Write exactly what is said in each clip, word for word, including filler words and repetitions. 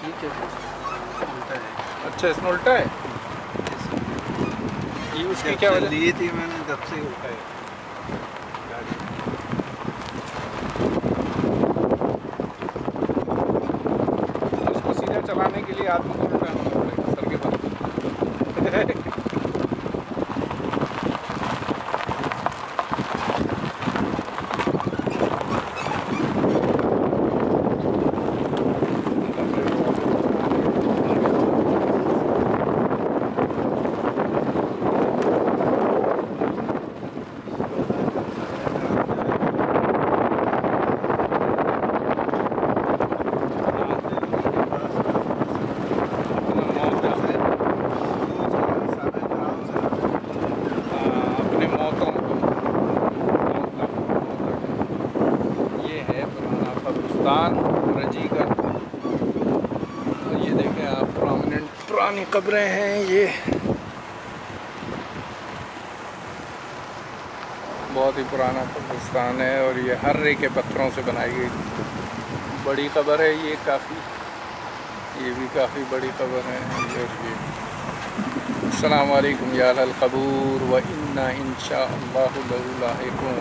ये क्या उल्टा है? अच्छा, इसमें उल्टा है। ये उसकी क्या वजह ली थी मैंने, तब से उल्टा है गाड़ी। उसको सीधा चलाने के लिए आदमी को उल्टा होना पड़ेगा सर के पास। रजी का। और ये देखें आप, प्रोमिनेंट पुरानी कब्रें हैं ये, बहुत ही पुराना कब्रिस्तान है। और ये हर्रे के पत्थरों से बनाई गई बड़ी कब्र है ये काफ़ी, ये भी काफ़ी बड़ी कब्र है ये। अस्सलामु अलैकुम या अहल क़बूर व इन्ना इंशाअल्लाहु लहू लाहिक़ून।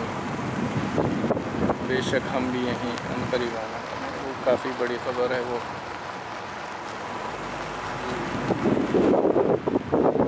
बेशक हम भी यहीं अनकरीब आना। वो काफ़ी बड़ी खबर है वो।